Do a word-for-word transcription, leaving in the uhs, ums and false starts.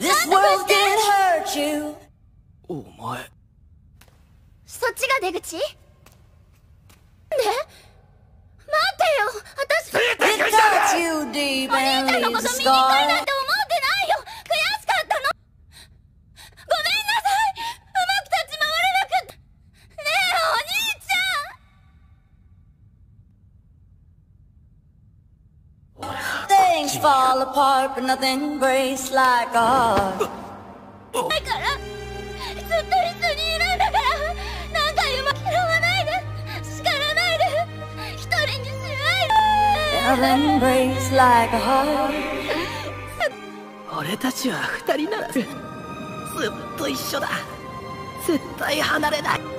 This world can't hurt you. お前。 そっちが出口？ね、待てよ、私。 It cuts you deep お兄 and ちゃんのこ leaves と a 見に来るなん scar. て思ってないよ。悔しかったの。ごめんなさい。うまく立ち回れなくて。ねえ、お兄ちゃん。 Things fall apart, but nothing breaks like a heart. だからずっと一緒にいるんだから、何回も拾わないで、叱らないで、一人にしないで。 Nothing breaks like a heart. 俺たちは二人ならずっと一緒だ。絶対離れない。